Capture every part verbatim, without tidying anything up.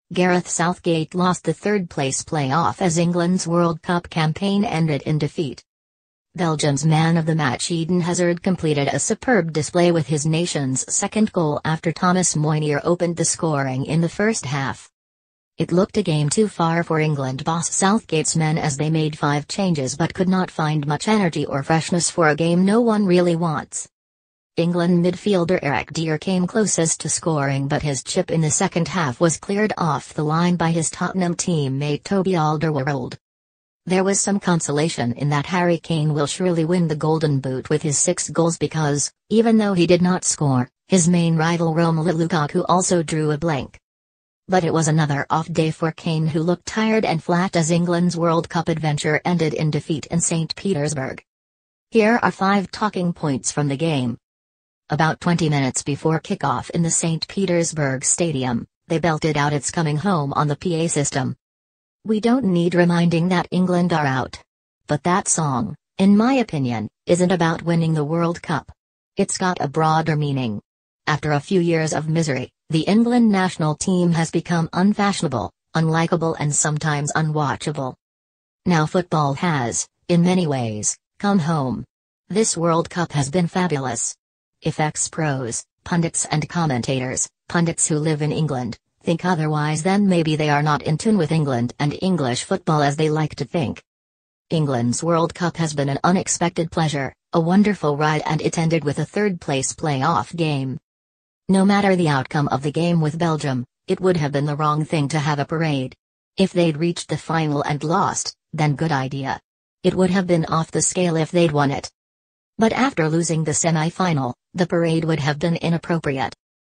Gareth Southgate lost the third-place playoff as England's World Cup campaign ended in defeat. Belgium's man of the match Eden Hazard completed a superb display with his nation's second goal after Thomas Meunier opened the scoring in the first half. It looked a game too far for England boss Southgate's men as they made five changes but could not find much energy or freshness for a game no one really wants. England midfielder Eric Dier came closest to scoring, but his chip in the second half was cleared off the line by his Tottenham teammate Toby Alderweireld. There was some consolation in that Harry Kane will surely win the Golden Boot with his six goals because, even though he did not score, his main rival Romelu Lukaku also drew a blank. But it was another off day for Kane, who looked tired and flat as England's World Cup adventure ended in defeat in Saint Petersburg. Here are five talking points from the game. About twenty minutes before kickoff in the Saint Petersburg Stadium, they belted out "It's Coming Home" on the P A system. We don't need reminding that England are out. But that song, in my opinion, isn't about winning the World Cup. It's got a broader meaning. After a few years of misery, the England national team has become unfashionable, unlikable and sometimes unwatchable. Now football has, in many ways, come home. This World Cup has been fabulous. If ex-pros, pundits and commentators, pundits who live in England, think otherwise, then maybe they are not in tune with England and English football as they like to think. England's World Cup has been an unexpected pleasure, a wonderful ride, and it ended with a third-place playoff game. No matter the outcome of the game with Belgium, it would have been the wrong thing to have a parade. If they'd reached the final and lost, then good idea. It would have been off the scale if they'd won it. But after losing the semi-final, the parade would have been inappropriate.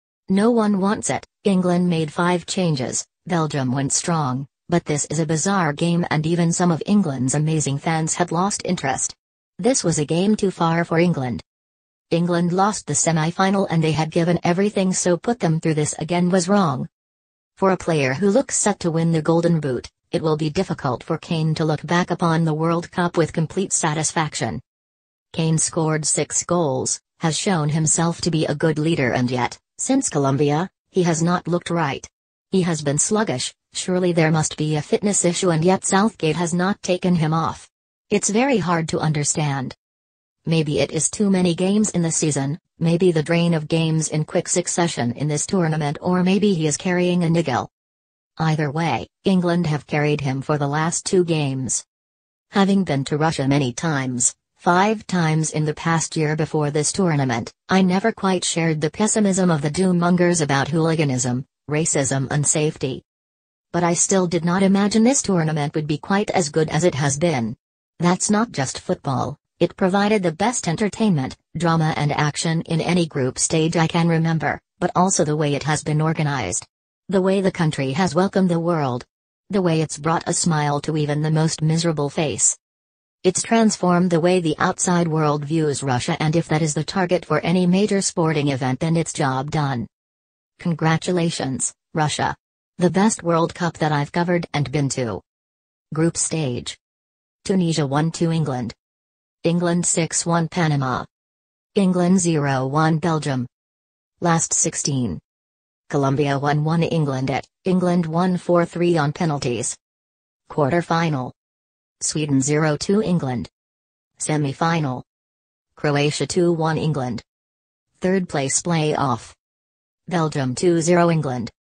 No one wants it. England made five changes, Belgium went strong, but this is a bizarre game and even some of England's amazing fans had lost interest. This was a game too far for England. England lost the semi-final and they had given everything, so put them through this again was wrong. For a player who looks set to win the Golden Boot, it will be difficult for Kane to look back upon the World Cup with complete satisfaction. Kane scored six goals, has shown himself to be a good leader, and yet, since Colombia, he has not looked right. He has been sluggish. Surely there must be a fitness issue, and yet Southgate has not taken him off. It's very hard to understand. Maybe it is too many games in the season, maybe the drain of games in quick succession in this tournament, or maybe he is carrying a niggle. Either way, England have carried him for the last two games. Having been to Russia many times, five times in the past year before this tournament, I never quite shared the pessimism of the doom-mongers about hooliganism, racism and safety. But I still did not imagine this tournament would be quite as good as it has been. That's not just football, it provided the best entertainment, drama and action in any group stage I can remember, but also the way it has been organized. The way the country has welcomed the world. The way it's brought a smile to even the most miserable face. It's transformed the way the outside world views Russia, and if that is the target for any major sporting event, then it's job done. Congratulations, Russia. The best World Cup that I've covered and been to. Group stage. Tunisia one two England. England six one Panama. England zero one Belgium. Last sixteen. Colombia one one England at, England won four three on penalties. Quarter-final. Sweden zero two England. Semi-final. Croatia two one England. Third place play-off. Belgium two zero England.